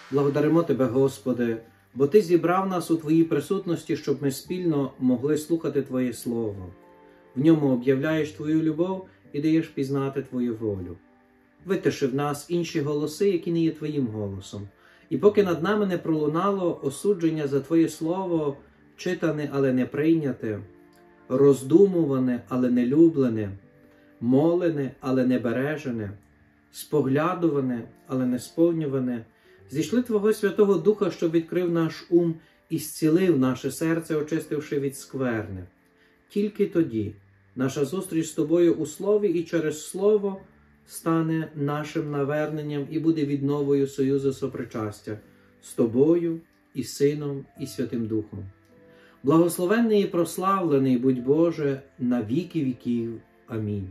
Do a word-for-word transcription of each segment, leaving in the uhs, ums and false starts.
Благодаримо Тебе, Господи, бо Ти зібрав нас у Твоїй присутності, щоб ми спільно могли слухати Твоє Слово. В ньому об'являєш Твою любов і даєш пізнати Твою волю. Витиши в нас інші голоси, які не є Твоїм голосом. І поки над нами не пролунало осудження за Твоє Слово, читане, але не прийняте, роздумуване, але не люблене, молене, але не бережене, споглядуване, але не сповнюване, зійшли Твого Святого Духа, щоб відкрив наш ум і зцілив наше серце, очистивши від скверни. Тільки тоді наша зустріч з Тобою у Слові і через Слово стане нашим наверненням і буде відновою союзу сопричастя з Тобою і Сином і Святим Духом. Благословенний і прославлений будь Боже на віки віків. Амінь.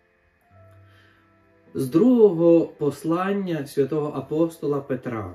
З другого послання святого апостола Петра.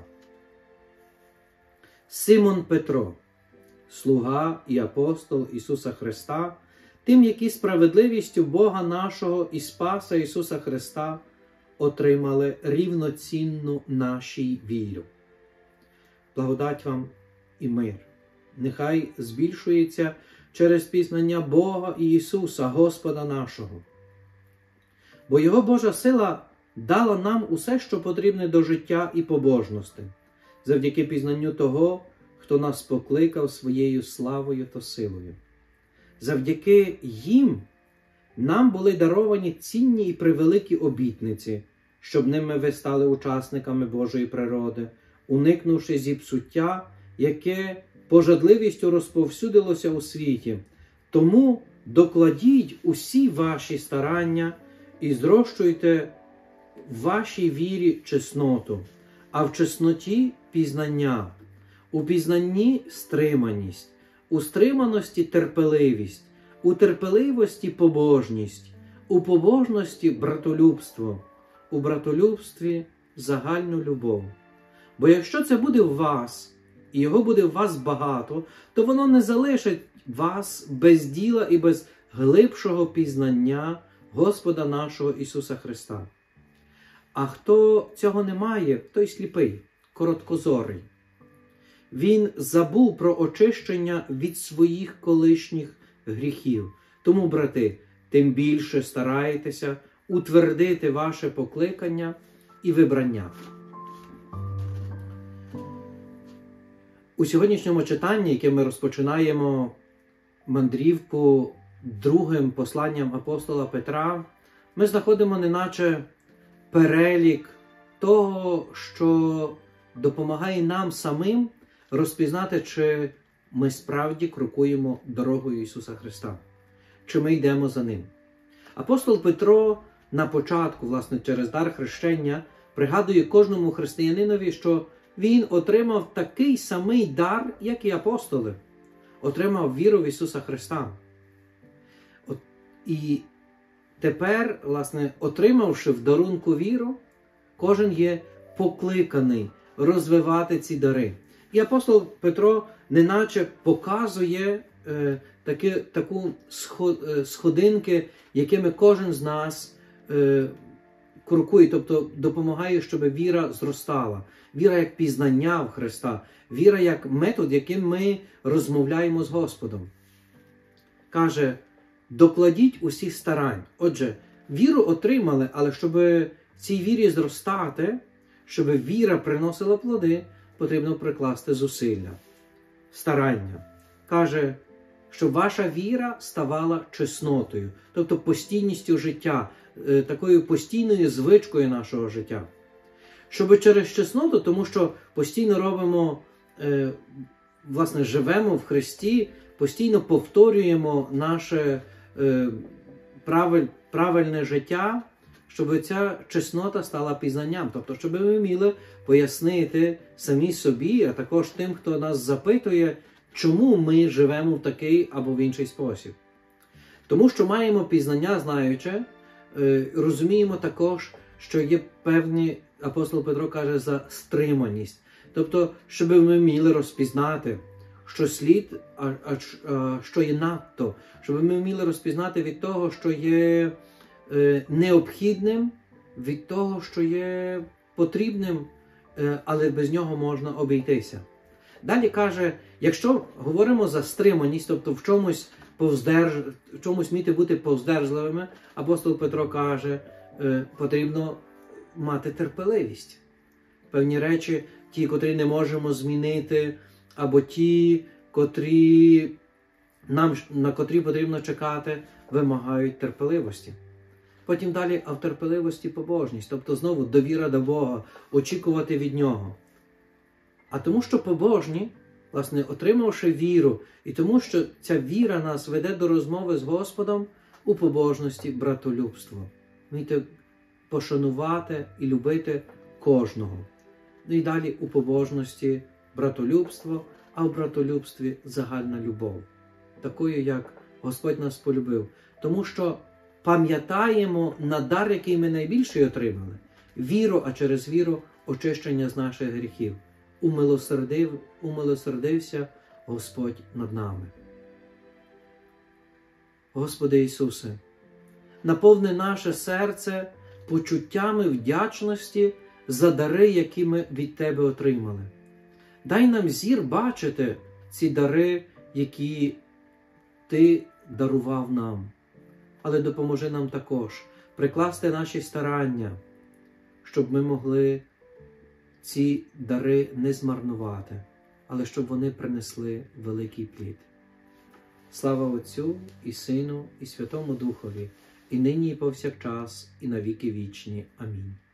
Симон Петро, слуга і апостол Ісуса Христа, тим, які справедливістю Бога нашого і Спаса Ісуса Христа отримали рівноцінну нашій віру. Благодать вам і мир. Нехай збільшується через пізнання Бога і Ісуса, Господа нашого. Бо Його Божа сила дала нам усе, що потрібне до життя і побожності, завдяки пізнанню того, хто нас покликав своєю славою та силою. Завдяки їм нам були даровані цінні і превеликі обітниці, щоб ними ви стали учасниками Божої природи, уникнувши зіпсуття, яке пожадливістю розповсюдилося у світі. Тому докладіть усі ваші старання і зрощуйте в вашій вірі чесноту, а в чесноті – пізнання, у пізнанні – стриманість, у стриманості – терпеливість, у терпеливості – побожність, у побожності – братолюбство, у братолюбстві – загальну любов. Бо якщо це буде в вас, і його буде в вас багато, то воно не залишить вас без діла і без глибшого пізнання Господа нашого Ісуса Христа. А хто цього не має, той сліпий, короткозорий. Він забув про очищення від своїх колишніх гріхів. Тому, брати, тим більше старайтеся утвердити ваше покликання і вибрання. У сьогоднішньому читанні, яке ми розпочинаємо мандрівку другим посланням апостола Петра, ми знаходимо неначе перелік того, що допомагає нам самим розпізнати, чи ми справді крокуємо дорогою Ісуса Христа, чи ми йдемо за Ним. Апостол Петро на початку, власне, через дар хрещення, пригадує кожному християнинові, що він отримав такий самий дар, як і апостоли. Отримав віру в Ісуса Христа. От, і тепер, власне, отримавши в дарунку віру, кожен є покликаний розвивати ці дари. І апостол Петро неначе показує е, таки, таку сходинки, якими кожен з нас е, крокує, тобто допомагає, щоб віра зростала. Віра як пізнання в Христа, віра як метод, яким ми розмовляємо з Господом. Каже, докладіть усіх старань. Отже, віру отримали, але щоб цій вірі зростати, щоб віра приносила плоди, потрібно прикласти зусилля, старання. Каже, щоб ваша віра ставала чеснотою, тобто постійністю життя, такою постійною звичкою нашого життя. Щоб через чесноту, тому що постійно робимо, власне, живемо в Христі, постійно повторюємо наше правильне життя, щоб ця чеснота стала пізнанням. Тобто, щоб ми вміли пояснити самі собі, а також тим, хто нас запитує, чому ми живемо в такий або в інший спосіб. Тому що маємо пізнання, знаючи, розуміємо також, що є певні, апостол Петро каже, за стриманість. Тобто, щоб ми вміли розпізнати, що слід, а, а, а що є надто. Щоб ми вміли розпізнати від того, що є е, необхідним, від того, що є потрібним, але без нього можна обійтися. Далі каже, якщо говоримо за стриманість, тобто в чомусь, повздерж... в чомусь вміти бути повздержливими, апостол Петро каже, потрібно мати терпеливість. Певні речі, ті, котрі не можемо змінити, або ті, котрі нам, на котрі потрібно чекати, вимагають терпеливості. Потім далі, а в терпеливості побожність, тобто знову довіра до Бога, очікувати від Нього. А тому, що побожні, власне, отримавши віру, і тому, що ця віра нас веде до розмови з Господом, у побожності братолюбство. Вміти пошанувати і любити кожного. Ну і далі у побожності братолюбство, а в братолюбстві загальна любов. Такою, як Господь нас полюбив. Тому що пам'ятаємо на дар, який ми найбільший отримали. Віру, а через віру очищення з наших гріхів. Умилосердив, умилосердився Господь над нами. Господи Ісусе, наповни наше серце почуттями вдячності за дари, які ми від Тебе отримали. Дай нам зір бачити ці дари, які Ти дарував нам. Але допоможи нам також прикласти наші старання, щоб ми могли ці дари не змарнувати, але щоб вони принесли великий плід. Слава Отцю і Сину і Святому Духові, і нині і повсякчас, і на віки вічні. Амінь.